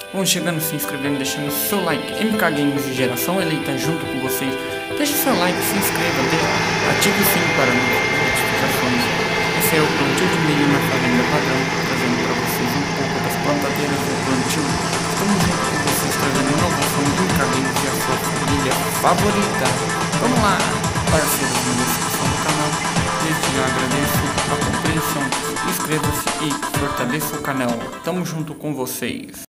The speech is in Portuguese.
vão chegando, se inscrevendo, deixando seu like. MK Games de geração eleita junto com vocês. Deixe seu like, se inscreva, ative o sininho para notificações. Esse é o plantio de milho na fazenda padrão, trazendo para vocês um pouco das plantadeiras do plantio. Estamos junto com vocês, trazendo inovação de MK Games e a sua família favorita. Vamos lá, parceiros na descrição do canal. Desde já agradeço a compreensão. Inscreva-se e fortaleça o canal. Tamo junto com vocês.